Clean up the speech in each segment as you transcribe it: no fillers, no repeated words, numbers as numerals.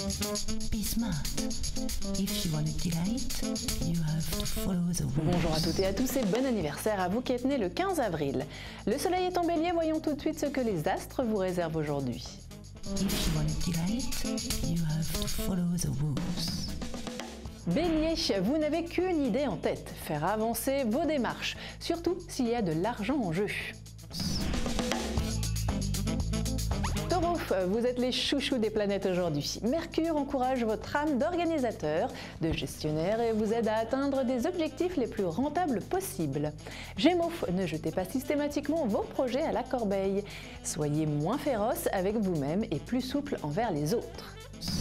Be smart. If you want to delight, you have to follow the rules. Bonjour à toutes et à tous et bon anniversaire à vous qui êtes nés le 15 avril. Le soleil est en bélier, voyons tout de suite ce que les astres vous réservent aujourd'hui. If you want to delight, you have to follow the rules. Bélier, vous n'avez qu'une idée en tête, faire avancer vos démarches, surtout s'il y a de l'argent en jeu. Taureau, vous êtes les chouchous des planètes aujourd'hui. Mercure encourage votre âme d'organisateur, de gestionnaire et vous aide à atteindre des objectifs les plus rentables possibles. Gémeaux, ne jetez pas systématiquement vos projets à la corbeille. Soyez moins féroce avec vous-même et plus souple envers les autres.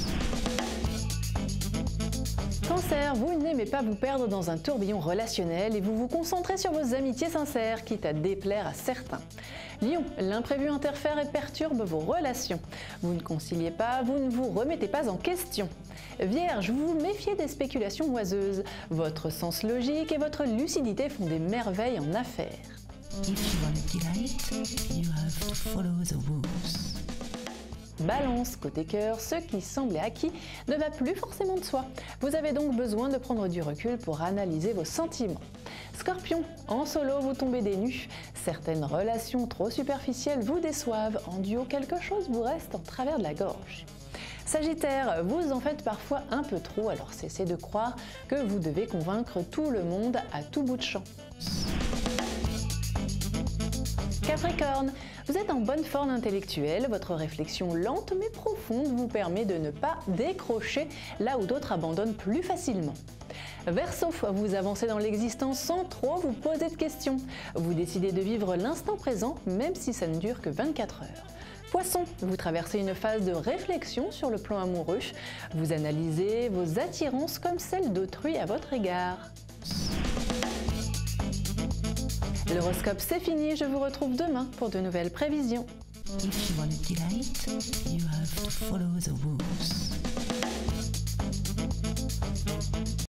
Cancer, vous n'aimez pas vous perdre dans un tourbillon relationnel et vous vous concentrez sur vos amitiés sincères, quitte à déplaire à certains. Lion, l'imprévu interfère et perturbe vos relations. Vous ne conciliez pas, vous ne vous remettez pas en question. Vierge, vous vous méfiez des spéculations oiseuses. Votre sens logique et votre lucidité font des merveilles en affaires. If you want to delight, you have to follow the rules. Balance, côté cœur, ce qui semblait acquis ne va plus forcément de soi. Vous avez donc besoin de prendre du recul pour analyser vos sentiments. Scorpion, en solo vous tombez des nues. Certaines relations trop superficielles vous déçoivent. En duo, quelque chose vous reste en travers de la gorge. Sagittaire, vous en faites parfois un peu trop, alors cessez de croire que vous devez convaincre tout le monde à tout bout de champ. Capricorne, vous êtes en bonne forme intellectuelle, votre réflexion lente mais profonde vous permet de ne pas décrocher là où d'autres abandonnent plus facilement. Verseau, vous avancez dans l'existence sans trop vous poser de questions. Vous décidez de vivre l'instant présent même si ça ne dure que 24 heures. Poisson, vous traversez une phase de réflexion sur le plan amoureux. Vous analysez vos attirances comme celles d'autrui à votre égard. L'horoscope c'est fini, je vous retrouve demain pour de nouvelles prévisions. If you want to delight, you have to follow the rules.